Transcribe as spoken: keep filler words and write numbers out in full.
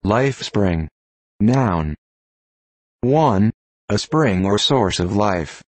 Lifespring. Noun. one. A spring or source of life.